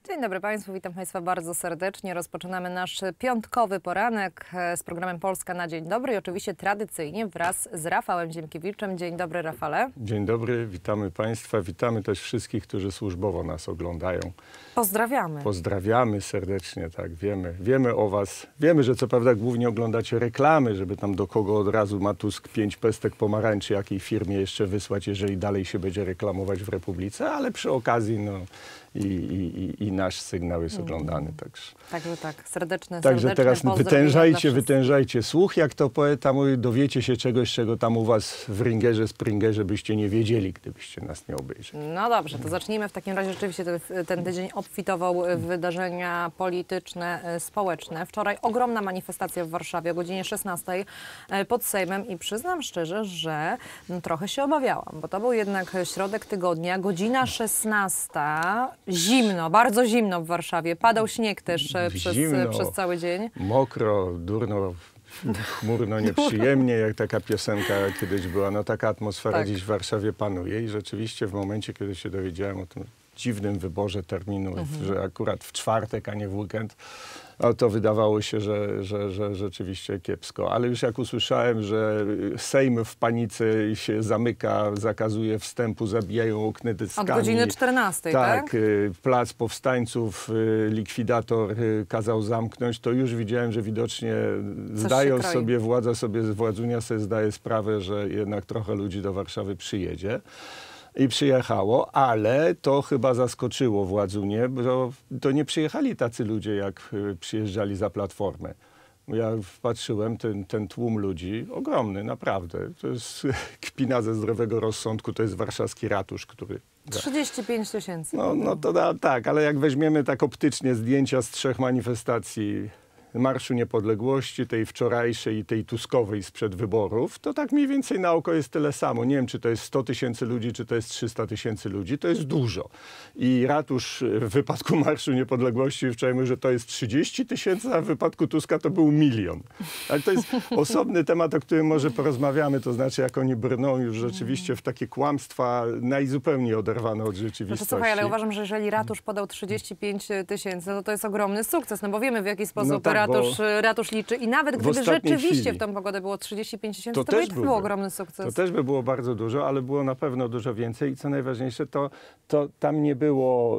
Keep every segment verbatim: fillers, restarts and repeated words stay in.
Dzień dobry Państwu, witam Państwa bardzo serdecznie. Rozpoczynamy nasz piątkowy poranek z programem Polska na Dzień Dobry i oczywiście tradycyjnie wraz z Rafałem Ziemkiewiczem. Dzień dobry, Rafale. Dzień dobry, witamy Państwa, witamy też wszystkich, którzy służbowo nas oglądają. Pozdrawiamy. Pozdrawiamy serdecznie, tak, wiemy, wiemy o Was. Wiemy, że co prawda głównie oglądacie reklamy, żeby tam do kogo od razu ma Tusk pięć pestek pomarańczy, jakiej firmie jeszcze wysłać, jeżeli dalej się będzie reklamować w Republice, ale przy okazji, no... I, i, i nasz sygnał jest oglądany. Także, Także tak, serdeczny, Także serdeczny teraz pozdrow wytężajcie, wytężajcie słuch, jak to poeta mówi, dowiecie się czegoś, czego tam u was w Ringerze, Springerze byście nie wiedzieli, gdybyście nas nie obejrzeli. No dobrze, to zacznijmy w takim razie. Rzeczywiście ten, ten tydzień obfitował w wydarzenia polityczne, społeczne. Wczoraj ogromna manifestacja w Warszawie o godzinie szesnastej pod Sejmem i przyznam szczerze, że no, trochę się obawiałam, bo to był jednak środek tygodnia, godzina szesnasta. Zimno, bardzo zimno w Warszawie. Padał śnieg też przez, Zimno, przez cały dzień. Mokro, durno, chmurno, nieprzyjemnie, jak taka piosenka kiedyś była. No taka atmosfera Tak. dziś w Warszawie panuje i rzeczywiście w momencie, kiedy się dowiedziałem o tym dziwnym wyborze terminu, mhm. że akurat w czwartek, a nie w weekend, no to wydawało się, że, że, że rzeczywiście kiepsko. Ale już jak usłyszałem, że Sejm w panice się zamyka, zakazuje wstępu, zabijają okny dyskami. Od godziny czternastej, tak? Tak, plac powstańców likwidator kazał zamknąć, to już widziałem, że widocznie zdają sobie, władza sobie, władzunia sobie zdaje sprawę, że jednak trochę ludzi do Warszawy przyjedzie. I przyjechało, ale to chyba zaskoczyło władzunię, bo to nie przyjechali tacy ludzie, jak przyjeżdżali za Platformę. Ja patrzyłem, ten, ten tłum ludzi, ogromny, naprawdę. To jest kpina ze zdrowego rozsądku, to jest warszawski ratusz, który... trzydzieści pięć tysięcy. No, no to da, tak, ale jak weźmiemy tak optycznie zdjęcia z trzech manifestacji, Marszu Niepodległości, tej wczorajszej i tej tuskowej sprzed wyborów, to tak mniej więcej na oko jest tyle samo. Nie wiem, czy to jest sto tysięcy ludzi, czy to jest trzysta tysięcy ludzi. To jest dużo. I ratusz w wypadku Marszu Niepodległości wczoraj mówi, że to jest trzydzieści tysięcy, a w wypadku Tuska to był milion. Ale to jest osobny temat, o którym może porozmawiamy. To znaczy, jak oni brną już rzeczywiście w takie kłamstwa najzupełniej oderwane od rzeczywistości. No to słuchaj, ale uważam, że jeżeli ratusz podał trzydzieści pięć tysięcy, no to jest ogromny sukces, no bo wiemy, w jaki sposób no tak, Ratusz, ratusz liczy i nawet gdyby rzeczywiście chwili. w tą pogodę było trzydzieści pięć tysięcy, to, to, to też by był ogromny sukces. To też by było bardzo dużo, ale było na pewno dużo więcej i co najważniejsze, to, to tam nie było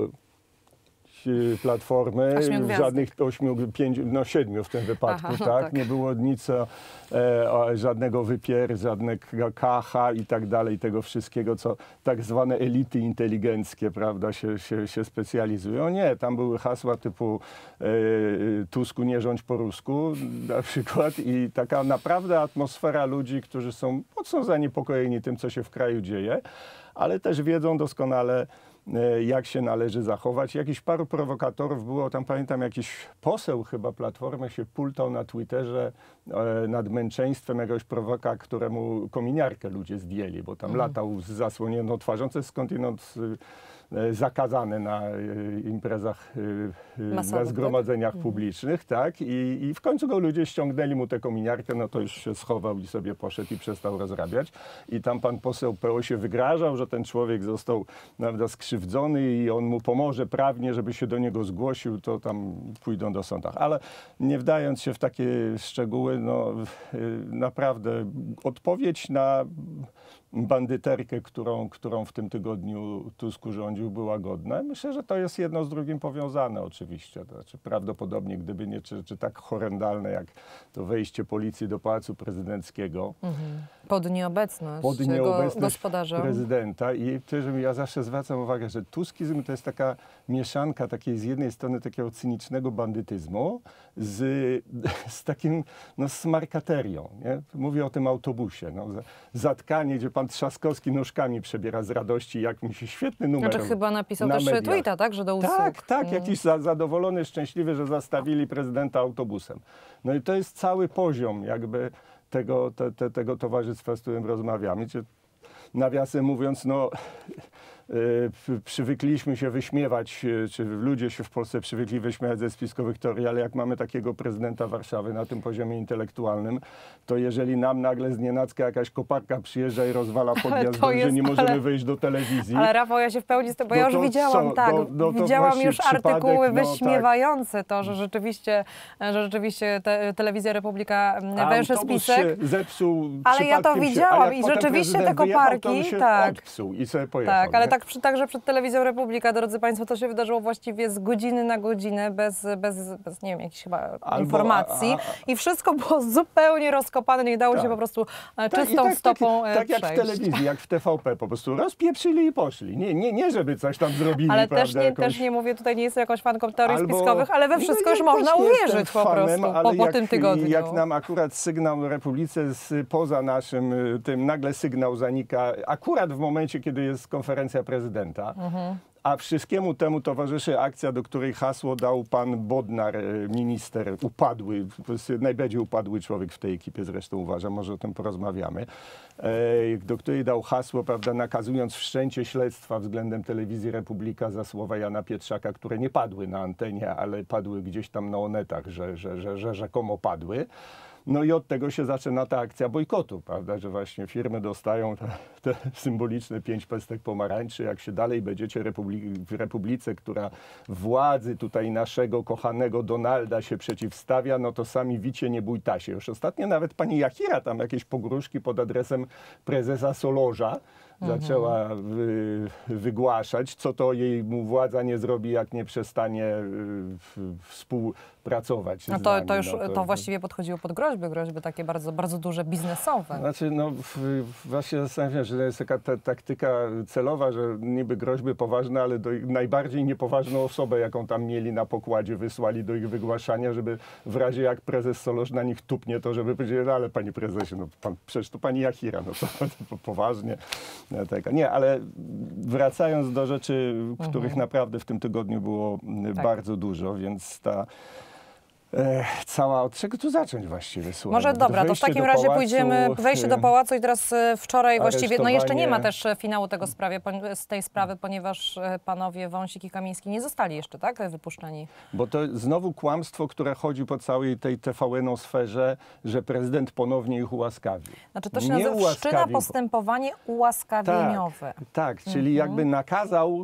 Platformy, żadnych ośmiu, pięciu, no siedmiu w tym wypadku, Aha, tak? tak? Nie było nic, e, żadnego wypier, żadnego kacha i tak dalej, tego wszystkiego, co tak zwane elity inteligenckie, prawda, się, się, się specjalizują. Nie, tam były hasła typu e, Tusku nie rządź po rusku na przykład i taka naprawdę atmosfera ludzi, którzy są mocno zaniepokojeni tym, co się w kraju dzieje, ale też wiedzą doskonale, jak się należy zachować. Jakiś paru prowokatorów było, tam pamiętam jakiś poseł chyba Platformy się pultał na Twitterze e, nad męczeństwem jakiegoś prowoka, któremu kominiarkę ludzie zdjęli, bo tam mm. latał z zasłoniętą twarzą, co jest skądinąd e, zakazane na e, imprezach, e, na zgromadzeniach tak? publicznych, tak? I, I w końcu go ludzie ściągnęli mu tę kominiarkę, no to już się schował i sobie poszedł i przestał rozrabiać. I tam pan poseł P O się wygrażał, że ten człowiek został, prawda, skrzywdzony i on mu pomoże prawnie, żeby się do niego zgłosił, to tam pójdą do sądach. Ale nie wdając się w takie szczegóły, no naprawdę odpowiedź na bandyterkę, którą, którą w tym tygodniu Tusk urządził, była godna. Myślę, że to jest jedno z drugim powiązane oczywiście. To znaczy, prawdopodobnie, gdyby nie, czy, czy tak horrendalne jak to wejście policji do Pałacu Prezydenckiego. Mhm. Pod nieobecność, pod nieobecność gospodarza prezydenta. I też ja zawsze zwracam uwagę, że tuskizm to jest taka mieszanka takiej z jednej strony takiego cynicznego bandytyzmu z, z takim no, smarkaterią. Nie? Mówię o tym autobusie. No, zatkanie, gdzie pan Trzaskowski nóżkami przebiera z radości, jak mi się świetny numer. Znaczy chyba napisał na też mediach. tweeta, tak? Że do usług. Tak, tak. Mm. Jakiś za, zadowolony, szczęśliwy, że zastawili prezydenta autobusem. No i to jest cały poziom jakby tego, te, te, tego towarzystwa, z którym rozmawiamy. Nawiasem mówiąc, no y, przywykliśmy się wyśmiewać, y, czy ludzie się w Polsce przywykli wyśmiewać ze spiskowych teorii, ale jak mamy takiego prezydenta Warszawy na tym poziomie intelektualnym, to jeżeli nam nagle znienacka jakaś koparka przyjeżdża i rozwala podjazd, że jest, nie możemy ale, wyjść do telewizji. Ale Rafał, ja się w pełni z tym, bo no ja już to widziałam, co? tak, no, no to widziałam już artykuły no, wyśmiewające tak. to, że rzeczywiście, że rzeczywiście te, Telewizja Republika A węszy autobus spisek. się zepsuł, ale ja to się, widziałam i i rzeczywiście te koparki, wyjechał, to się tak. odpsuł i sobie pojechał. Tak, ale nie? tak, przy, także przed Telewizją Republika, drodzy Państwo, to się wydarzyło właściwie z godziny na godzinę, bez, bez, bez nie wiem, jakichś chyba Albo, informacji. a, a, I wszystko było zupełnie rozkopane, nie dało tak. się po prostu tak, czystą tak, stopą Tak, tak jak przejść. w telewizji, jak w T V P, po prostu rozpieprzyli i poszli. Nie, nie, nie żeby coś tam zrobili, Ale prawda, też nie, jakąś... też nie mówię, tutaj nie jestem jakąś fanką teorii Albo, spiskowych, ale we wszystko no, już ja można też nie uwierzyć jestem po fanem, prostu ale po, po jak, tym tygodniu. Jak nam akurat sygnał Republice z, poza naszym tym, nagle sygnał zanika, akurat w momencie, kiedy jest konferencja prezydenta, mhm. a wszystkiemu temu towarzyszy akcja, do której hasło dał pan Bodnar, minister, upadły, najbardziej upadły człowiek w tej ekipie, zresztą uważam, może o tym porozmawiamy, do której dał hasło, prawda, nakazując wszczęcie śledztwa względem Telewizji Republika za słowa Jana Pietrzaka, które nie padły na antenie, ale padły gdzieś tam na onetach, że, że, że, że rzekomo padły. No i od tego się zaczyna ta akcja bojkotu, prawda, że właśnie firmy dostają te, te symboliczne pięć pestek pomarańczy. Jak się dalej będziecie Republi- w Republice, która władzy tutaj naszego kochanego Donalda się przeciwstawia, no to sami wicie nie bójtasie. Już ostatnio nawet pani Jachira tam jakieś pogróżki pod adresem prezesa Solorza zaczęła wy, wygłaszać, co to jej mu władza nie zrobi, jak nie przestanie y, współpracować no z to, nami. to już no to, to właściwie podchodziło pod groźby, groźby takie bardzo, bardzo duże, biznesowe. Znaczy, no właśnie zastanawiam się, że jest taka ta, taktyka celowa, że niby groźby poważne, ale do najbardziej niepoważną osobę, jaką tam mieli na pokładzie, wysłali do ich wygłaszania, żeby w razie jak prezes Solorz na nich tupnie, to żeby powiedzieli, no ale panie prezesie, no pan, przecież to pani Jachira, no to, to poważnie. No, tak. Nie, ale wracając do rzeczy, mhm. których naprawdę w tym tygodniu było tak. bardzo dużo, więc ta E, cała, od czego tu zacząć właściwie? Słuchaj, Może dobra, to w takim razie pałacu, pójdziemy, wejście do pałacu i teraz wczoraj właściwie, no jeszcze nie ma też finału tego sprawie, z tej sprawy, ponieważ panowie Wąsik i Kamiński nie zostali jeszcze, tak, wypuszczeni. Bo to znowu kłamstwo, które chodzi po całej tej T V N-osferze, że prezydent ponownie ich ułaskawił. Znaczy to się nie nazywa wszczyna postępowanie ułaskawieniowe. Tak, tak, czyli mhm. jakby nakazał,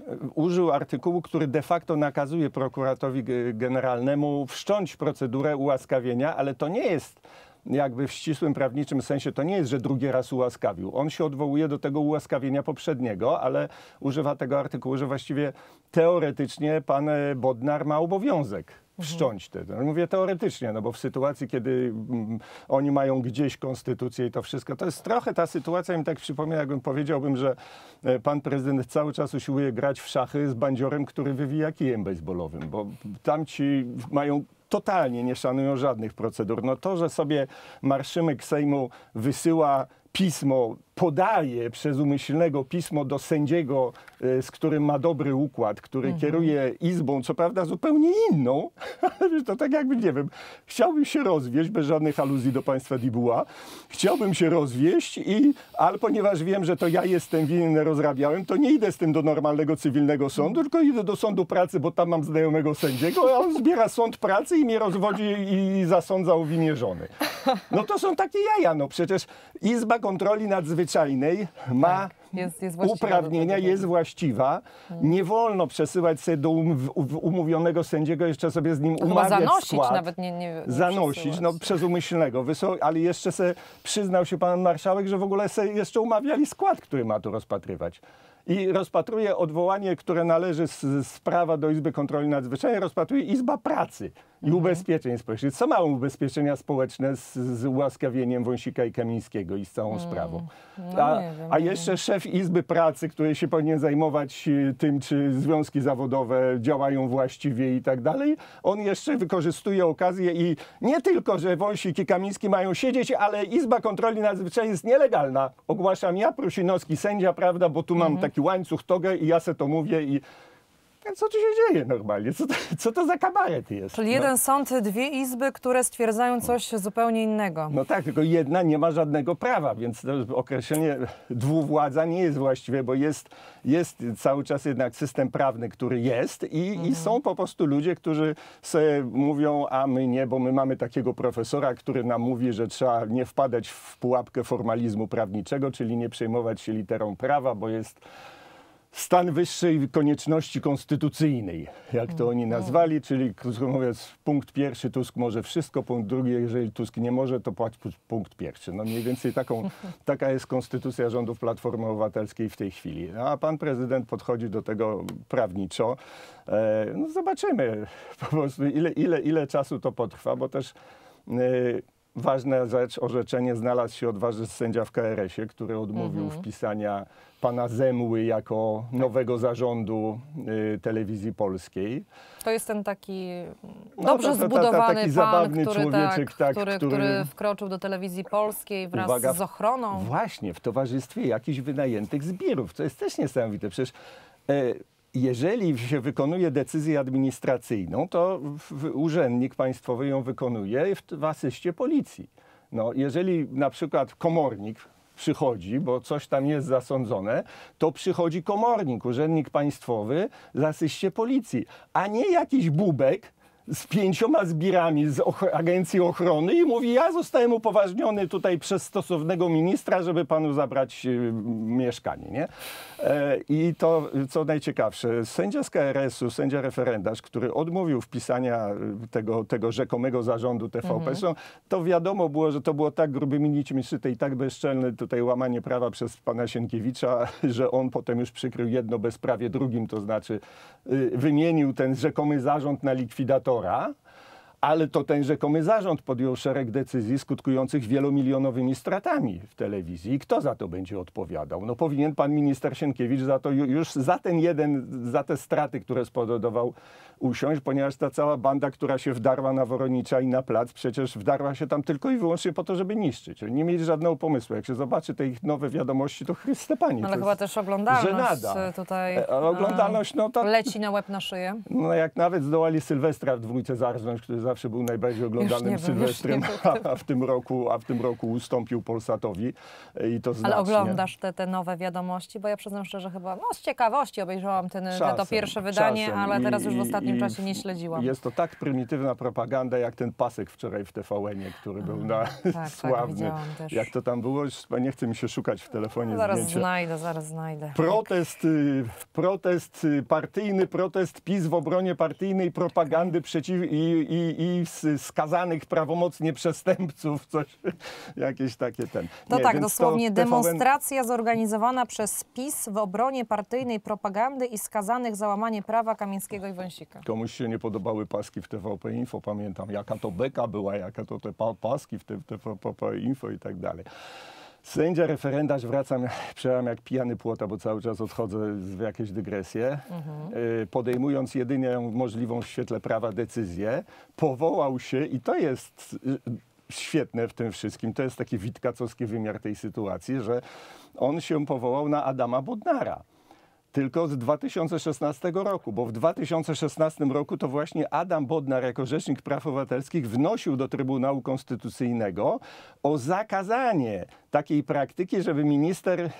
użył artykułu, który de facto nakazuje prokuratowi generalnemu wszcząć procedurę ułaskawienia, ale to nie jest jakby w ścisłym prawniczym sensie, to nie jest, że drugi raz ułaskawił. On się odwołuje do tego ułaskawienia poprzedniego, ale używa tego artykułu, że właściwie teoretycznie pan Bodnar ma obowiązek wszcząć te. No, mówię teoretycznie, no bo w sytuacji, kiedy mm, oni mają gdzieś konstytucję i to wszystko, to jest trochę ta sytuacja, mi tak przypomina, jakbym powiedziałbym, że e, pan prezydent cały czas usiłuje grać w szachy z bandziorem, który wywija kijem baseballowym, bo tamci mają totalnie nie szanują żadnych procedur. No to, że sobie marszałek Sejmu wysyła pismo, podaje przez umyślnego pismo do sędziego, z którym ma dobry układ, który mhm. kieruje izbą, co prawda zupełnie inną, to tak jakby, nie wiem, chciałbym się rozwieść, bez żadnych aluzji do państwa Dibuła, chciałbym się rozwieść, i, ale ponieważ wiem, że to ja jestem winny, rozrabiałem, to nie idę z tym do normalnego cywilnego sądu, tylko idę do sądu pracy, bo tam mam znajomego sędziego, a on zbiera sąd pracy i mnie rozwodzi i zasądza o winie żony. No to są takie jaja, no przecież Izba Kontroli Nadzwyczajnej ma tak, jest, jest uprawnienia, jest właściwa. Hmm. Nie wolno przesyłać sobie do um, umówionego sędziego, jeszcze sobie z nim no umawiać zanosić skład. Nawet nie, nie, nie zanosić, no przez umyślnego. Wysł- ale jeszcze se przyznał się pan marszałek, że w ogóle se jeszcze umawiali skład, który ma tu rozpatrywać. I rozpatruje odwołanie, które należy z, z prawa do Izby Kontroli Nadzwyczajnej, rozpatruje Izba Pracy i mhm. Ubezpieczeń Społecznych. Co mają ubezpieczenia społeczne z, z ułaskawieniem Wąsika i Kamińskiego i z całą mm. sprawą? No A, nie wiem, a nie jeszcze wiem. szef Izby Pracy, który się powinien zajmować tym, czy związki zawodowe działają właściwie i tak dalej, on jeszcze wykorzystuje okazję i nie tylko, że Wąsik i Kamiński mają siedzieć, ale Izba Kontroli Nadzwyczajnej jest nielegalna. Ogłaszam ja, Prusinowski sędzia, prawda, bo tu mam mhm. taki łańcuch, togę i ja se to mówię i A co tu się dzieje normalnie? Co to, co to za kabaret jest? Czyli jeden no. sąd, dwie izby, które stwierdzają coś zupełnie innego. No tak, tylko jedna nie ma żadnego prawa, więc to określenie dwuwładza nie jest właściwe, bo jest, jest cały czas jednak system prawny, który jest i, mhm. i są po prostu ludzie, którzy sobie mówią, a my nie, bo my mamy takiego profesora, który nam mówi, że trzeba nie wpadać w pułapkę formalizmu prawniczego, czyli nie przejmować się literą prawa, bo jest stan wyższej konieczności konstytucyjnej, jak to oni nazwali, czyli krótko mówiąc, punkt pierwszy, Tusk może wszystko, punkt drugi, jeżeli Tusk nie może, to płać punkt pierwszy. No mniej więcej taką, taka jest konstytucja rządów Platformy Obywatelskiej w tej chwili. No, a pan prezydent podchodzi do tego prawniczo. E, no zobaczymy po prostu, ile, ile, ile czasu to potrwa, bo też e, ważna rzecz, orzeczenie, znalazł się odważny sędzia w K R S ie, który odmówił mhm. wpisania pana Zemły jako nowego zarządu y, Telewizji Polskiej. To jest ten taki dobrze no, to, to, to, zbudowany taki pan, zabawny który, człowieczek, tak, tak, który, który, który wkroczył do Telewizji Polskiej wraz uwaga, z ochroną. Właśnie, w towarzystwie jakichś wynajętych zbirów, co jest też niesamowite. Przecież e, jeżeli się wykonuje decyzję administracyjną, to w, urzędnik państwowy ją wykonuje w, w asyście policji. No, jeżeli na przykład komornik przychodzi, bo coś tam jest zasądzone, to przychodzi komornik, urzędnik państwowy z asyście policji, a nie jakiś bubek z pięcioma zbirami z och- Agencji Ochrony i mówi, ja zostałem upoważniony tutaj przez stosownego ministra, żeby panu zabrać y, mieszkanie, nie? E, I to, co najciekawsze, sędzia z K R S u, sędzia referendarz, który odmówił wpisania tego, tego rzekomego zarządu T V P, mhm. to wiadomo było, że to było tak grubymi nićmi szyte i tak bezczelne tutaj łamanie prawa przez pana Sienkiewicza, że on potem już przykrył jedno bezprawie drugim, to znaczy y, wymienił ten rzekomy zarząd na likwidatora, ale to ten rzekomy zarząd podjął szereg decyzji skutkujących wielomilionowymi stratami w telewizji. I kto za to będzie odpowiadał? No powinien pan minister Sienkiewicz za to już za ten jeden, za te straty, które spowodował, usiąść, ponieważ ta cała banda, która się wdarła na Woronicza i na plac, przecież wdarła się tam tylko i wyłącznie po to, żeby niszczyć. Nie mieli żadnego pomysłu. Jak się zobaczy te ich nowe wiadomości, to Chryste Panie. Ale chyba też oglądalność żenada. tutaj e, oglądalność, no to leci na łeb na szyję. No jak nawet zdołali Sylwestra w dwójce zarżnąć, który zawsze był najbardziej oglądanym Sylwestrem, a w tym roku, a w tym roku ustąpił Polsatowi i to znacznie. Ale oglądasz te, te nowe wiadomości, bo ja przyznam szczerze, chyba no, z ciekawości obejrzałam ten, czasem, to pierwsze wydanie, czasem. ale teraz już w ostatnim I, czasie nie śledziłam. Jest to tak prymitywna propaganda, jak ten pasek wczoraj w T V N ie, który był na tak, sławny. Tak, jak to tam było? Nie chce mi się szukać w telefonie. Zaraz zdjęcia. znajdę, zaraz znajdę. Protest, y, protest y, partyjny, protest PiS w obronie partyjnej propagandy przeciw i, i, i skazanych prawomocnie przestępców, coś, jakieś takie ten. To nie, tak, dosłownie to T V N... demonstracja zorganizowana przez PiS w obronie partyjnej propagandy i skazanych za łamanie prawa Kamińskiego i Wąsika. Komuś się nie podobały paski w T V P Info, pamiętam, jaka to beka była, jaka to te paski w T V P Info i tak dalej. Sędzia referendarz, wracam, przełam jak pijany płota, bo cały czas odchodzę w jakieś dygresje, mhm. podejmując jedynie możliwą w świetle prawa decyzję, powołał się, i to jest świetne w tym wszystkim, to jest taki witkacowski wymiar tej sytuacji, że on się powołał na Adama Bodnara. Tylko z dwa tysiące szesnastego roku, bo w dwa tysiące szesnastym roku to właśnie Adam Bodnar jako Rzecznik Praw Obywatelskich wnosił do Trybunału Konstytucyjnego o zakazanie takiej praktyki, żeby minister y,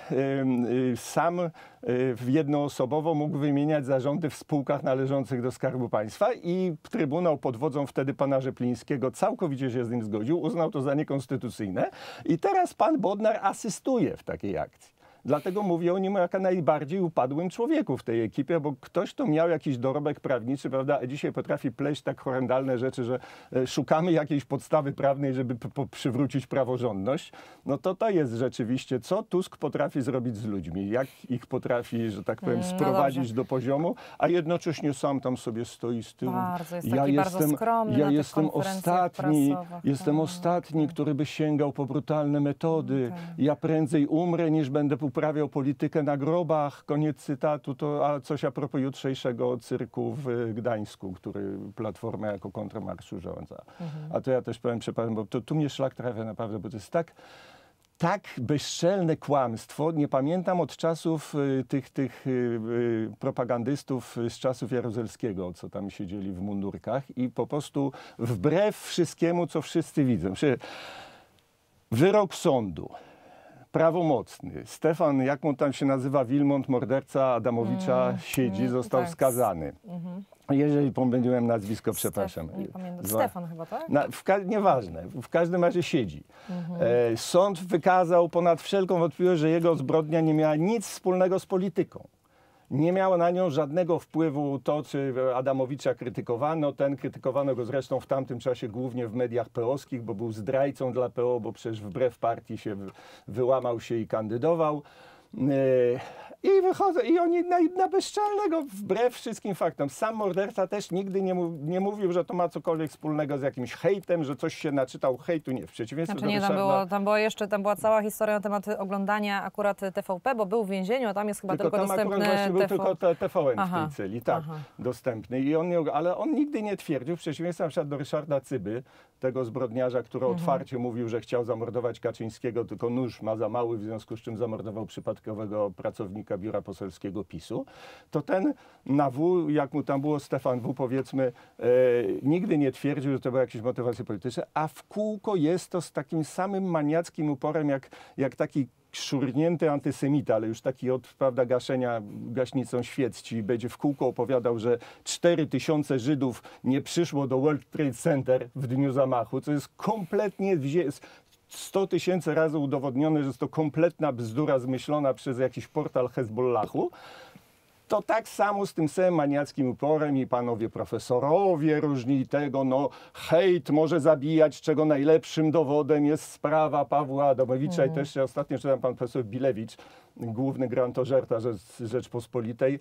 y, sam y, jednoosobowo mógł wymieniać zarządy w spółkach należących do Skarbu Państwa i Trybunał pod wodzą wtedy pana Rzeplińskiego całkowicie się z nim zgodził, uznał to za niekonstytucyjne i teraz pan Bodnar asystuje w takiej akcji. Dlatego mówię o nim jako najbardziej upadłym człowieku w tej ekipie, bo ktoś, kto miał jakiś dorobek prawniczy, prawda, a dzisiaj potrafi pleść tak horrendalne rzeczy, że szukamy jakiejś podstawy prawnej, żeby p- p- przywrócić praworządność, no to to jest rzeczywiście, co Tusk potrafi zrobić z ludźmi, jak ich potrafi, że tak powiem, sprowadzić no do poziomu, a jednocześnie sam tam sobie stoi z tyłu. Bardzo, jest ja taki jestem, bardzo skromny ja na tych jestem ostatni, jestem hmm. ostatni, który by sięgał po brutalne metody. Okay. Ja prędzej umrę, niż będę uprawiał politykę na grobach, koniec cytatu, to a coś a propos jutrzejszego cyrku w Gdańsku, który Platforma jako kontramarszu rządza. Mhm. A to ja też powiem, przepraszam, bo to, tu mnie szlak trafia naprawdę, bo to jest tak, tak bezczelne kłamstwo nie pamiętam od czasów y, tych, tych y, y, propagandystów z czasów Jaruzelskiego, co tam siedzieli w mundurkach i po prostu wbrew wszystkiemu, co wszyscy widzą. Wyrok sądu prawomocny. Stefan, jak mu tam się nazywa, Wilmont, morderca Adamowicza, mm, siedzi, mm, został tak. skazany. Mm-hmm. Jeżeli pomyliłem nazwisko, Stef, przepraszam. Nie pamiętam. Zła. Stefan chyba, tak? Na, w ka- nieważne. W każdym razie siedzi. Mm-hmm. E, sąd wykazał ponad wszelką wątpliwość, że jego zbrodnia nie miała nic wspólnego z polityką. Nie miało na nią żadnego wpływu to, czy Adamowicza krytykowano. Ten krytykowano go zresztą w tamtym czasie głównie w mediach peowskich, bo był zdrajcą dla P O, bo przecież wbrew partii się wyłamał się i kandydował. I wychodzą, i oni na, na bezczelnego, wbrew wszystkim faktom. Sam morderca też nigdy nie, mów, nie mówił, że to ma cokolwiek wspólnego z jakimś hejtem, że coś się naczytał hejtu. Nie, w przeciwieństwie znaczy do nie, tam, Ryszarda... było, tam, było jeszcze, tam była cała historia na temat oglądania akurat T V P, bo był w więzieniu, a tam jest chyba tylko, tylko dostępny właśnie był T V... tylko T V N aha, w tej celi, tak, aha. dostępny. I on nie, ale on nigdy nie twierdził, w przeciwieństwie na przykład do Ryszarda Cyby, tego zbrodniarza, który mhm. otwarcie mówił, że chciał zamordować Kaczyńskiego, tylko nóż ma za mały, w związku z czym zamordował przypadkowego pracownika biura poselskiego PiSu, to ten na W, jak mu tam było Stefan W, powiedzmy, e, nigdy nie twierdził, że to były jakieś motywacje polityczne, a w kółko jest to z takim samym maniackim uporem, jak, jak taki szurnięty antysemita, ale już taki od, prawda, gaszenia gaśnicą świecci, będzie w kółko opowiadał, że cztery tysiące Żydów nie przyszło do World Trade Center w dniu zamachu, co jest kompletnie sto tysięcy razy udowodnione, że jest to kompletna bzdura zmyślona przez jakiś portal Hezbollahu. To tak samo z tym samym maniackim uporem i panowie profesorowie różni tego, no hejt może zabijać, czego najlepszym dowodem jest sprawa Pawła Adamowicza. Mm. I też ostatnio czytałem pan profesor Bilewicz, główny grantożerta Rzeczpospolitej,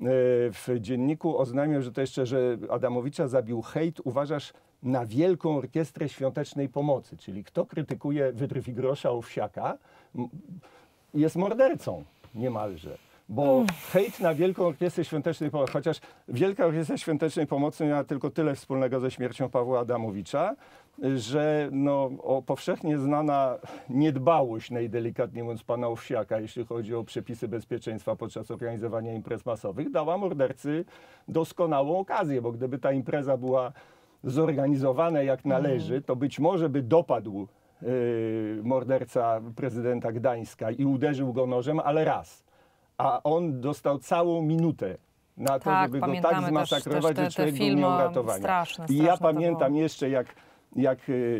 w dzienniku oznajmiał, że to jeszcze, że Adamowicza zabił hejt, uważasz, na Wielką Orkiestrę Świątecznej Pomocy. Czyli kto krytykuje wydryw i grosza Owsiaka, jest mordercą niemalże. Bo hejt na Wielką Orkiestrę Świątecznej Pomocy, chociaż Wielka Orkiestra Świątecznej Pomocy miała tylko tyle wspólnego ze śmiercią Pawła Adamowicza, że no, o powszechnie znana niedbałość, najdelikatniej mówiąc, pana Owsiaka, jeśli chodzi o przepisy bezpieczeństwa podczas organizowania imprez masowych, dała mordercy doskonałą okazję, bo gdyby ta impreza była zorganizowana jak należy, to być może by dopadł yy, morderca prezydenta Gdańska i uderzył go nożem, ale raz. A on dostał całą minutę na to, tak, żeby go tak zmasakrować, też, też te, te że człowiek był nieuratowania. Straszne, I ja pamiętam jeszcze, jak, jak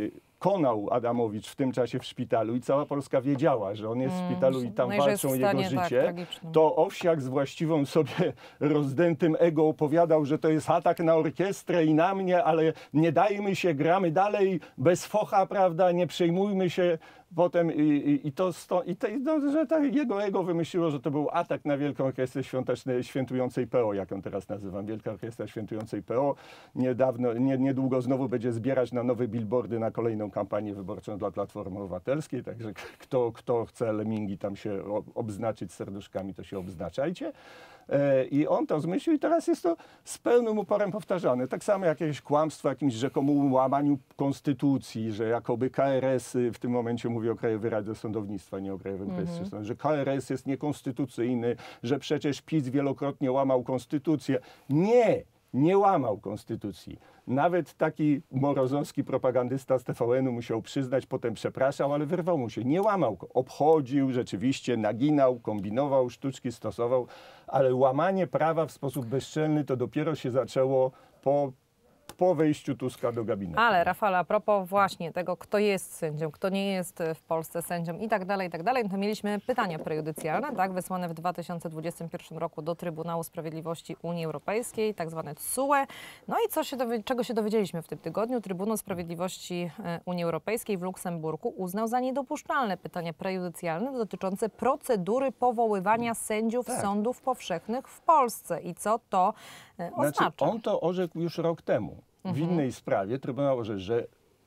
konał Adamowicz w tym czasie w szpitalu i cała Polska wiedziała, że on jest w szpitalu i tam no walczą i jego życie, tak, to Owsiak z właściwą sobie rozdętym ego opowiadał, że to jest atak na orkiestrę i na mnie, ale nie dajmy się, gramy dalej bez focha, prawda, nie przejmujmy się. Potem i, i, i to, sto, i to no, że tak jego ego wymyśliło, że to był atak na Wielką Orkiestrę Świątecznej, Świętującej P O, jak ją teraz nazywam. Wielka Orkiestra Świętującej P O. Niedawno, nie, niedługo znowu będzie zbierać na nowe billboardy na kolejną kampanię wyborczą dla Platformy Obywatelskiej. Także kto, kto chce lemingi tam się obznaczyć serduszkami, to się obznaczajcie. E, I on to zmyślił i teraz jest to z pełnym uporem powtarzane. Tak samo jak jakieś kłamstwo o jakimś rzekomym łamaniu konstytucji, że jakoby K R S, w tym momencie mówię o Krajowej Radzie Sądownictwa, nie o Krajowym Rejestrze Sądowym, że K R S jest niekonstytucyjny, że przecież PiS wielokrotnie łamał konstytucję. Nie! Nie łamał konstytucji. Nawet taki morozowski propagandysta z T V N-u musiał przyznać, potem przepraszał, ale wyrwał mu się. Nie łamał. Obchodził, rzeczywiście naginał, kombinował, sztuczki stosował, ale łamanie prawa w sposób bezczelny to dopiero się zaczęło po po wejściu Tuska do gabinetu. Ale Rafale, a propos właśnie tego, kto jest sędzią, kto nie jest w Polsce sędzią i tak dalej, i tak dalej, to mieliśmy pytania prejudycjalne, tak, wysłane w dwa tysiące dwudziestym pierwszym roku do Trybunału Sprawiedliwości Unii Europejskiej, tak zwane T S U E. No i co się dowie- czego się dowiedzieliśmy w tym tygodniu? Trybunał Sprawiedliwości Unii Europejskiej w Luksemburgu uznał za niedopuszczalne pytania prejudycjalne dotyczące procedury powoływania sędziów tak. sądów powszechnych w Polsce. I co to e, oznacza? Znaczy, on to orzekł już rok temu. W innej sprawie Trybunał orzekł, że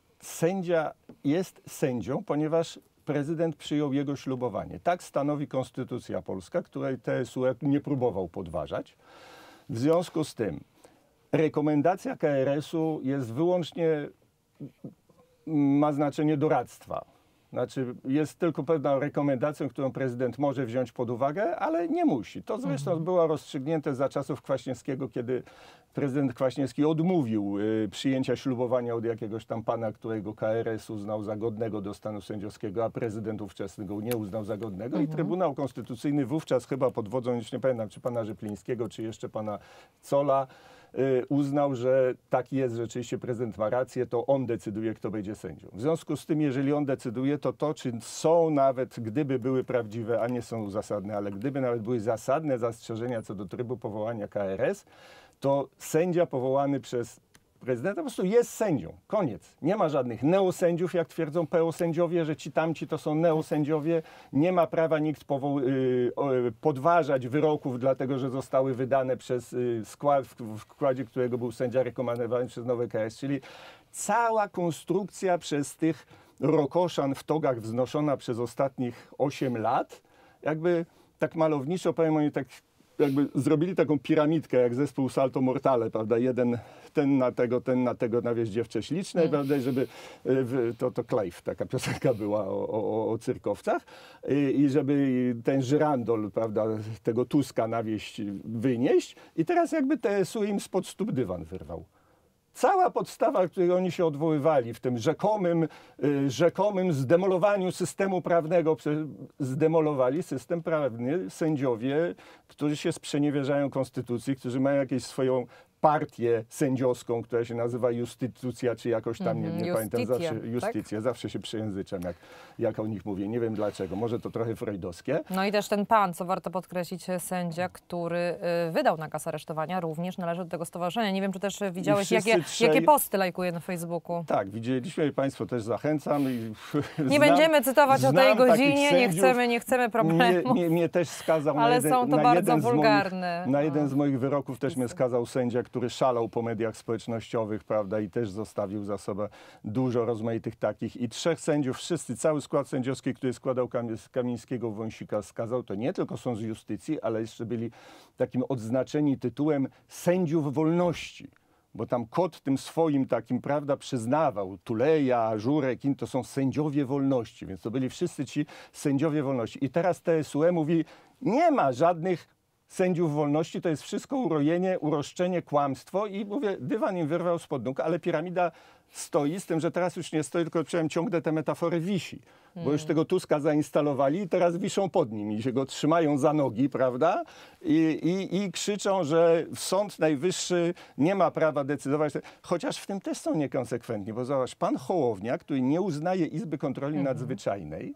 sędzia jest sędzią, ponieważ prezydent przyjął jego ślubowanie. Tak stanowi konstytucja polska, której T S U E nie próbował podważać. W związku z tym rekomendacja K R S u jest wyłącznie, ma znaczenie doradztwa. Znaczy jest tylko pewna rekomendacja, którą prezydent może wziąć pod uwagę, ale nie musi. To zresztą mhm. było rozstrzygnięte za czasów Kwaśniewskiego, kiedy prezydent Kwaśniewski odmówił y, przyjęcia ślubowania od jakiegoś tam pana, którego K R S uznał za godnego do stanu sędziowskiego, a prezydent ówczesny go nie uznał za godnego mhm. i Trybunał Konstytucyjny wówczas chyba pod wodzą, już nie pamiętam, czy pana Rzeplińskiego, czy jeszcze pana Zolla, y, uznał, że taki jest rzeczywiście, prezydent ma rację, to on decyduje, kto będzie sędzią. W związku z tym, jeżeli on decyduje, to to, czy są nawet, gdyby były prawdziwe, a nie są zasadne, ale gdyby nawet były zasadne zastrzeżenia co do trybu powołania K R S, to sędzia powołany przez prezydenta po prostu jest sędzią. Koniec. Nie ma żadnych neosędziów, jak twierdzą P O sędziowie, że ci tamci to są neosędziowie. Nie ma prawa nikt podważać wyroków, dlatego że zostały wydane przez skład, w składzie którego był sędzia rekomendowany przez nowe K R S. Czyli cała konstrukcja przez tych rokoszan w togach wznoszona przez ostatnich osiem lat, jakby tak malowniczo powiem, oni tak jakby zrobili taką piramidkę, jak zespół Salto Mortale, prawda? Jeden, ten na tego, ten na tego, na wieś dziewczę śliczne, mm. prawda? I żeby, to, to Clive, taka piosenka była o, o, o cyrkowcach. I, I żeby ten żyrandol, prawda, tego Tuska na wieś wynieść. I teraz jakby T S U im spod stóp dywan wyrwał. Cała podstawa, której oni się odwoływali w tym rzekomym, y, rzekomym zdemolowaniu systemu prawnego, zdemolowali system prawny sędziowie, którzy się sprzeniewierzają konstytucji, którzy mają jakąś swoją partię sędziowską, która się nazywa Justycja, czy jakoś tam, nie, nie pamiętam, zawsze Justycja, tak? Zawsze się przejęzyczam, jak, jak o nich mówię. Nie wiem dlaczego, może to trochę freudowskie. No i też ten pan, co warto podkreślić, sędzia, który y, wydał nakaz aresztowania, również należy do tego stowarzyszenia. Nie wiem, czy też widziałeś, jakie, trzej... jakie posty lajkuje na Facebooku. Tak, widzieliśmy i Państwo też zachęcam. I nie znam, będziemy cytować o tej godzinie, nie chcemy, nie chcemy problemów. Mnie, mnie, mnie też skazał ale na jeden, są to na bardzo jeden wulgarne. Moich, na jeden z moich wyroków też mnie skazał sędzia, który szalał po mediach społecznościowych, prawda, i też zostawił za sobą dużo rozmaitych takich. I trzech sędziów, wszyscy, cały skład sędziowski, który składał Kamińskiego, Wąsika, skazał, to nie tylko są z Justycji, ale jeszcze byli takim odznaczeni tytułem sędziów wolności. Bo tam Kot tym swoim takim, prawda, przyznawał, Tuleja, Żurek, to są sędziowie wolności, więc to byli wszyscy ci sędziowie wolności. I teraz T S U E mówi, nie ma żadnych sędziów wolności, to jest wszystko urojenie, uroszczenie, kłamstwo i mówię, dywan im wyrwał spod nóg, ale piramida stoi, z tym, że teraz już nie stoi, tylko przynajmniej ciągle te metafory wisi, bo już tego Tuska zainstalowali i teraz wiszą pod nim i się go trzymają za nogi, prawda? I, i, i krzyczą, że Sąd Najwyższy nie ma prawa decydować, chociaż w tym też są niekonsekwentni, bo zobacz, pan Hołownia, który nie uznaje Izby Kontroli mhm. Nadzwyczajnej,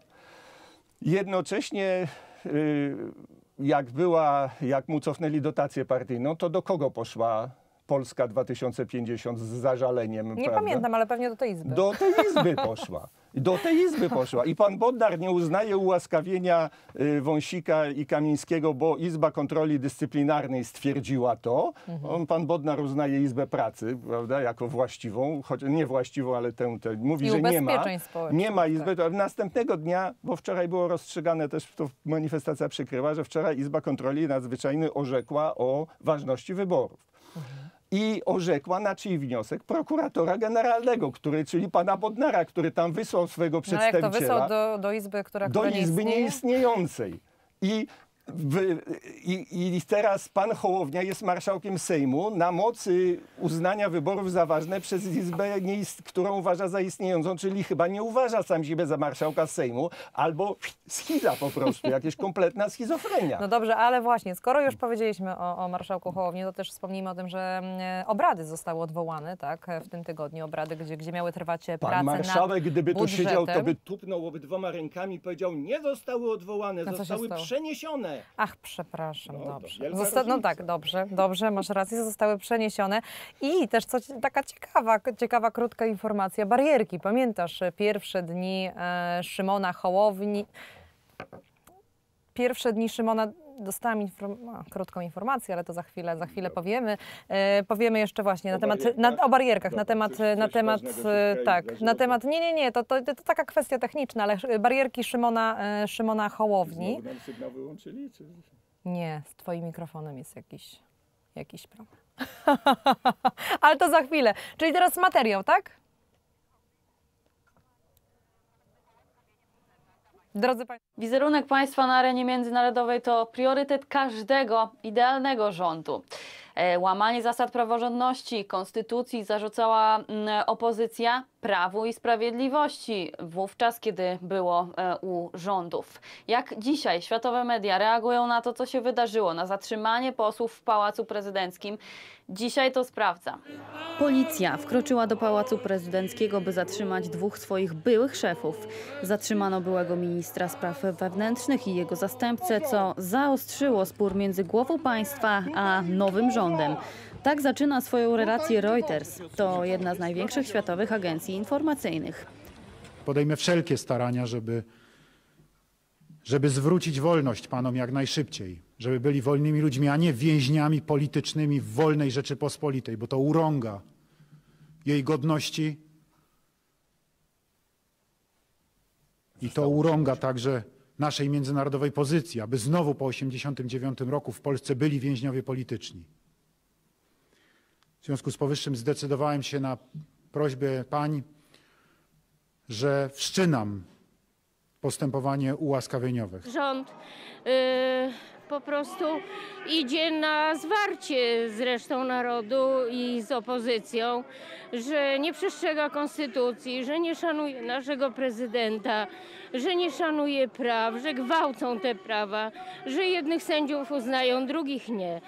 jednocześnie yy, jak była, jak mu cofnęli dotację partyjną, to do kogo poszła Polska dwa tysiące pięćdziesiąt z zażaleniem? Nie prawda? pamiętam, ale pewnie do tej Izby. Do tej Izby poszła. Do tej Izby poszła. I pan Bodnar nie uznaje ułaskawienia y, Wąsika i Kamińskiego, bo Izba Kontroli Dyscyplinarnej stwierdziła to. Mhm. On, pan Bodnar uznaje Izbę Pracy, prawda, jako właściwą, choć nie właściwą, ale tę, tę mówi, I że nie ma. Nie ma Izby. Tak. Następnego dnia, bo wczoraj było rozstrzygane, też to manifestacja przykrywa, że wczoraj Izba Kontroli Nadzwyczajnej orzekła o ważności wyborów. Mhm. I orzekła na czyj wniosek? Prokuratora generalnego, który, czyli pana Bodnara, który tam wysłał swojego przedstawiciela. No jak to wysłał do, do izby, która, do która nie izby istnieje? nieistniejącej. I, w, i, I teraz pan Hołownia jest marszałkiem Sejmu na mocy uznania wyborów za ważne przez Izbę, którą uważa za istniejącą, czyli chyba nie uważa sam siebie za marszałka Sejmu, albo schiza po prostu, jakieś kompletna schizofrenia. No dobrze, ale właśnie, skoro już powiedzieliśmy o, o marszałku Hołowni, to też wspomnijmy o tym, że e, obrady zostały odwołane, tak, w tym tygodniu, obrady, gdzie, gdzie miały trwać prace Pan marszałek, gdyby tu budżetem. siedział, to by tupnął obydwoma rękami i powiedział, nie zostały odwołane, no zostały przeniesione. Ach, przepraszam, no, dobrze. Zosta no tak, dobrze, dobrze, masz rację, zostały przeniesione. I też coś, taka ciekawa, ciekawa, krótka informacja, barierki. Pamiętasz pierwsze dni e, Szymona Hołowni? Pierwsze dni Szymona, dostałam inform no, krótką informację, ale to za chwilę, za chwilę powiemy. E, powiemy jeszcze właśnie na temat, na, o barierkach, na temat, coś, na temat, tak, na temat, nie, nie, nie, to, to, to taka kwestia techniczna, ale barierki Szymona, e, Szymona Hołowni. Znowu nam sygnał wyłączyli? Czy... Nie, z twoim mikrofonem jest jakiś, jakiś problem. Ale to za chwilę. Czyli teraz materiał, tak? Drodzy Państwo, Wizerunek państwa na arenie międzynarodowej to priorytet każdego idealnego rządu. E, Łamanie zasad praworządności, konstytucji zarzucała mm, opozycja Prawu i Sprawiedliwości wówczas, kiedy było e, u rządów. Jak dzisiaj światowe media reagują na to, co się wydarzyło, na zatrzymanie posłów w Pałacu Prezydenckim? Dzisiaj to sprawdza. Policja wkroczyła do Pałacu Prezydenckiego, by zatrzymać dwóch swoich byłych szefów. Zatrzymano byłego ministra spraw wewnętrznych i jego zastępcę, co zaostrzyło spór między głową państwa a nowym rządem. Tak zaczyna swoją relację Reuters. To jedna z największych światowych agencji informacyjnych. Podejmę wszelkie starania, żeby, żeby zwrócić wolność panom jak najszybciej. Żeby byli wolnymi ludźmi, a nie więźniami politycznymi w wolnej Rzeczypospolitej, bo to urąga jej godności i to urąga także naszej międzynarodowej pozycji, aby znowu po osiemdziesiątym dziewiątym roku w Polsce byli więźniowie polityczni. W związku z powyższym zdecydowałem się na prośbę pań, że wszczynam postępowanie ułaskawieniowe. Rząd yy, po prostu idzie na zwarcie z resztą narodu i z opozycją, że nie przestrzega konstytucji, że nie szanuje naszego prezydenta, że nie szanuje praw, że gwałcą te prawa, że jednych sędziów uznają, drugich nie,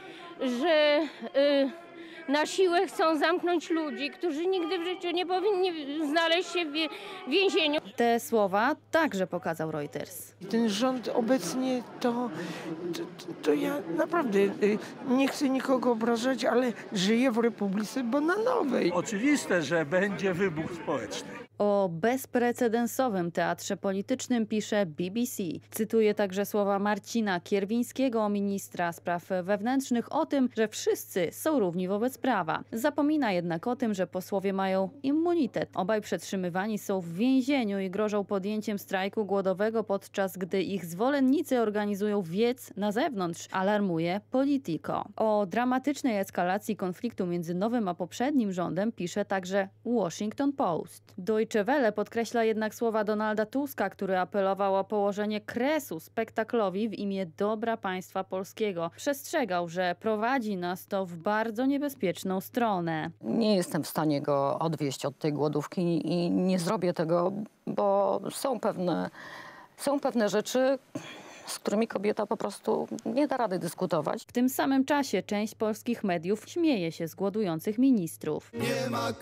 że yy, na siłę chcą zamknąć ludzi, którzy nigdy w życiu nie powinni znaleźć się w więzieniu. Te słowa także pokazał Reuters. Ten rząd obecnie to, to, to ja naprawdę nie chcę nikogo obrażać, ale żyję w Republice Bananowej. Oczywiste, że będzie wybuch społeczny. O bezprecedensowym teatrze politycznym pisze B B C. Cytuję także słowa Marcina Kierwińskiego, ministra spraw wewnętrznych, o tym, że wszyscy są równi wobec prawa. Zapomina jednak o tym, że posłowie mają immunitet. Obaj przetrzymywani są w więzieniu i grożą podjęciem strajku głodowego, podczas gdy ich zwolennicy organizują wiec na zewnątrz, alarmuje Politico. O dramatycznej eskalacji konfliktu między nowym a poprzednim rządem pisze także Washington Post. Deutsche Welle podkreśla jednak słowa Donalda Tuska, który apelował o położenie kresu spektaklowi w imię dobra państwa polskiego. Przestrzegał, że prowadzi nas to w bardzo niebezpieczną stronę. Nie jestem w stanie go odwieść od tej głodówki i nie zrobię tego, bo są pewne, są pewne rzeczy, z którymi kobieta po prostu nie da rady dyskutować. W tym samym czasie część polskich mediów śmieje się z głodujących ministrów. Nie ma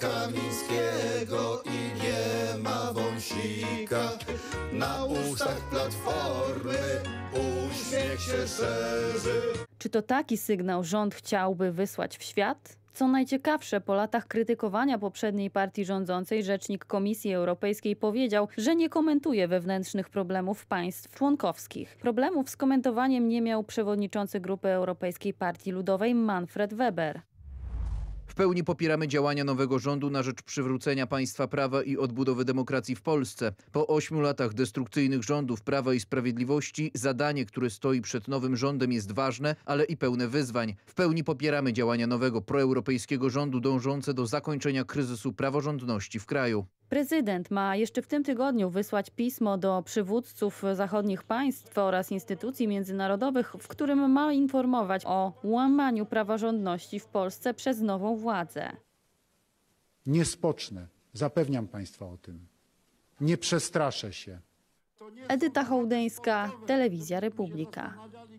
Kamińskiego i nie ma Wąsika, na ustach Platformy uśmiech się szerzy. Czy to taki sygnał rząd chciałby wysłać w świat? Co najciekawsze, po latach krytykowania poprzedniej partii rządzącej rzecznik Komisji Europejskiej powiedział, że nie komentuje wewnętrznych problemów państw członkowskich. Problemów z komentowaniem nie miał przewodniczący Grupy Europejskiej Partii Ludowej Manfred Weber. W pełni popieramy działania nowego rządu na rzecz przywrócenia państwa prawa i odbudowy demokracji w Polsce. Po ośmiu latach destrukcyjnych rządów Prawa i Sprawiedliwości zadanie, które stoi przed nowym rządem, jest ważne, ale i pełne wyzwań. W pełni popieramy działania nowego proeuropejskiego rządu dążące do zakończenia kryzysu praworządności w kraju. Prezydent ma jeszcze w tym tygodniu wysłać pismo do przywódców zachodnich państw oraz instytucji międzynarodowych, w którym ma informować o łamaniu praworządności w Polsce przez nową władzę. Nie spocznę, zapewniam państwa o tym. Nie przestraszę się. Edyta Hołdyńska, Telewizja Republika.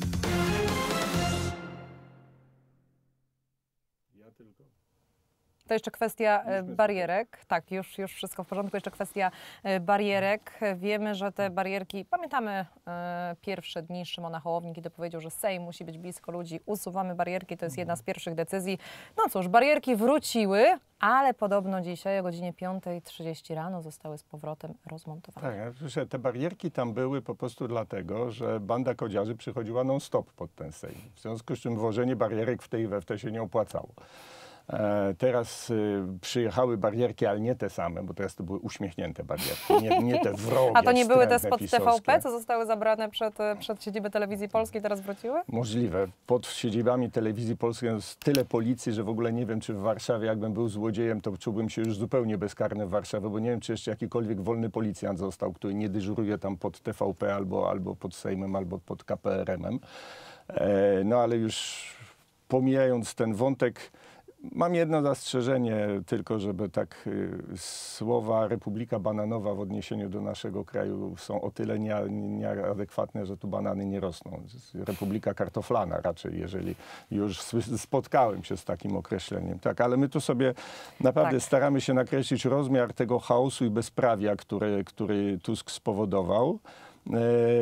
To jeszcze kwestia barierek. Tak, już, już wszystko w porządku. Jeszcze kwestia barierek. Wiemy, że te barierki, pamiętamy e, pierwsze dni Szymona Hołowni, kiedy powiedział, że Sejm musi być blisko ludzi. Usuwamy barierki, to jest jedna z pierwszych decyzji. No cóż, barierki wróciły, ale podobno dzisiaj o godzinie piątej trzydzieści rano zostały z powrotem rozmontowane. Tak, że te barierki tam były po prostu dlatego, że banda kodziarzy przychodziła non-stop pod ten Sejm. W związku z czym włożenie barierek w tej we w te się nie opłacało. E, teraz y, przyjechały barierki, ale nie te same, bo teraz to były uśmiechnięte barierki, nie, nie te wrogie, A to nie były te spod pisowskie. T V P, co zostały zabrane przed, przed siedzibę Telewizji Polskiej, teraz wróciły? Możliwe. Pod siedzibami Telewizji Polskiej jest tyle policji, że w ogóle nie wiem, czy w Warszawie, jakbym był złodziejem, to czułbym się już zupełnie bezkarny w Warszawie, bo nie wiem, czy jeszcze jakikolwiek wolny policjant został, który nie dyżuruje tam pod T V P albo, albo pod Sejmem, albo pod K P R M-em. E, no ale już pomijając ten wątek, mam jedno zastrzeżenie tylko, żeby tak y, słowa Republika Bananowa w odniesieniu do naszego kraju są o tyle nie- nieadekwatne, że tu banany nie rosną. Republika Kartoflana raczej, jeżeli już sły- spotkałem się z takim określeniem. Tak, ale my tu sobie naprawdę Tak. staramy się nakreślić rozmiar tego chaosu i bezprawia, który, który Tusk spowodował. E,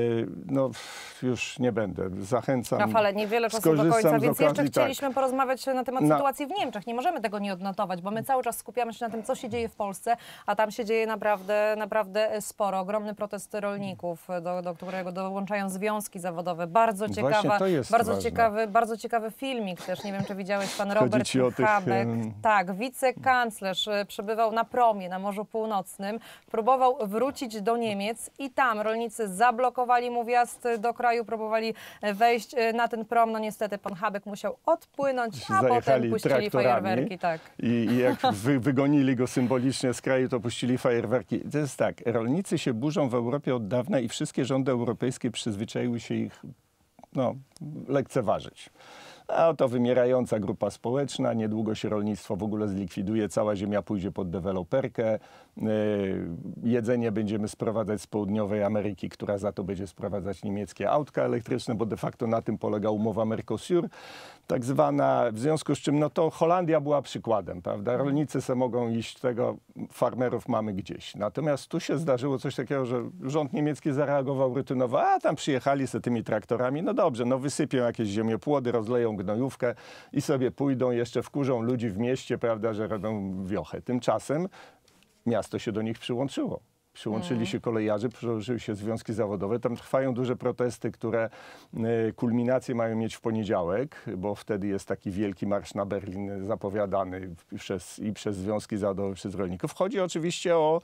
No już nie będę. Zachęcam. Rafale, niewiele czasu do skorzystam końca, z więc jeszcze okazji, chcieliśmy porozmawiać na temat Na- sytuacji w Niemczech. Nie możemy tego nie odnotować, bo my cały czas skupiamy się na tym, co się dzieje w Polsce, a tam się dzieje naprawdę, naprawdę sporo. Ogromny protest rolników, do, do którego dołączają związki zawodowe. Bardzo Właśnie ciekawa, to jest bardzo ważne. ciekawy, bardzo ciekawy filmik też. Nie wiem, czy widziałeś, pan Chodzi Robert ci o tych, Habeck. em, Tak, wicekanclerz e, przebywał na promie na Morzu Północnym, próbował wrócić do Niemiec i tam rolnicy zablokowali mu wjazd do kraju, próbowali e, wejść e, na ten prom. No niestety pan Habeck musiał odpłynąć, a potem Zajechali puścili traktorami fajerwerki. Tak. i, i jak wy, wygonili go symbolicznie z kraju, to puścili fajerwerki. To jest tak, rolnicy się burzą w Europie od dawna i wszystkie rządy europejskie przyzwyczaiły się ich no, lekceważyć. A oto wymierająca grupa społeczna, niedługo się rolnictwo w ogóle zlikwiduje, cała ziemia pójdzie pod deweloperkę, yy, jedzenie będziemy sprowadzać z południowej Ameryki, która za to będzie sprowadzać niemieckie autka elektryczne, bo de facto na tym polega umowa Mercosur, tak zwana, w związku z czym no to Holandia była przykładem, prawda? Rolnicy se mogą iść, tego farmerów mamy gdzieś. Natomiast tu się zdarzyło coś takiego, że rząd niemiecki zareagował rutynowo, a tam przyjechali z tymi traktorami, no dobrze, no wysypią jakieś ziemiopłody, rozleją gnojówkę i sobie pójdą, jeszcze wkurzą ludzi w mieście, prawda, że robią wiochę. Tymczasem miasto się do nich przyłączyło. Przyłączyli się kolejarze, przyłączyły się związki zawodowe. Tam trwają duże protesty, które y, kulminację mają mieć w poniedziałek, bo wtedy jest taki wielki marsz na Berlin zapowiadany przez, i przez związki zawodowe, przez rolników. Chodzi oczywiście o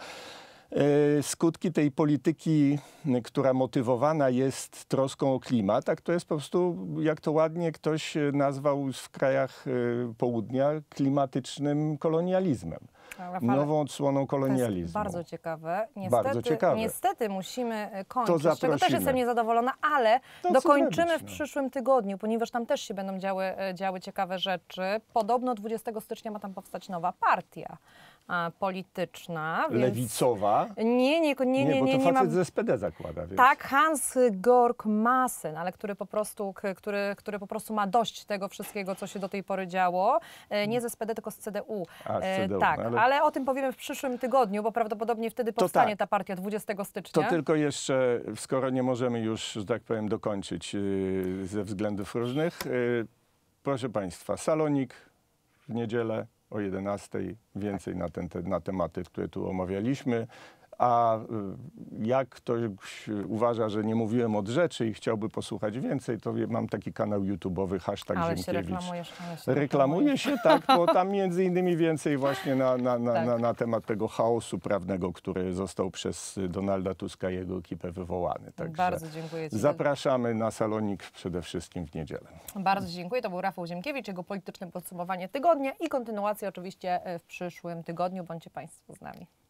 y, skutki tej polityki, y, która motywowana jest troską o klimat, a to jest po prostu, jak to ładnie ktoś y, nazwał w krajach y, południa, klimatycznym kolonializmem. Rafale, Nową odsłoną to jest kolonializmu. bardzo ciekawe. Niestety, Bardzo ciekawe. niestety musimy e, To kończyć, z czego też zaprosimy. jestem niezadowolona, ale To co dokończymy zrobić, w no. przyszłym tygodniu, ponieważ tam też się będą działy, e, działy ciekawe rzeczy. Podobno dwudziestego stycznia ma tam powstać nowa partia e, polityczna. Więc... Lewicowa. Nie, nie, nie, nie, Nie, bo nie, to nie facet ma... z S P D zakłada. Więc. Tak, Hans-Georg Maassen, ale który po prostu, k- który, który po prostu ma dość tego wszystkiego, co się do tej pory działo. E, Nie z S P D, tylko z C D U. A, z E, C D U, tak, no ale- ale o tym powiemy w przyszłym tygodniu, bo prawdopodobnie wtedy To powstanie tak. ta partia dwudziestego To stycznia. tylko jeszcze, skoro nie możemy już, że tak powiem, dokończyć yy, ze względów różnych. Yy, proszę Państwa, salonik w niedzielę o jedenastej. Więcej na, ten, te, na tematy, które tu omawialiśmy. A y, jak ktoś uważa, że nie mówiłem od rzeczy i chciałby posłuchać więcej, to wie- mam taki kanał YouTube'owy, hashtag Ale się Ziemkiewicz. reklamujesz. Ale się Reklamuje się, tak, bo tam między innymi więcej właśnie na, na, na, Tak. na, na temat tego chaosu prawnego, który został przez Donalda Tuska i jego ekipę wywołany. Także Bardzo dziękuję Ci. zapraszamy na salonik przede wszystkim w niedzielę. Bardzo dziękuję. To był Rafał Ziemkiewicz, jego polityczne podsumowanie tygodnia i kontynuacja oczywiście w przyszłym tygodniu. Bądźcie Państwo z nami.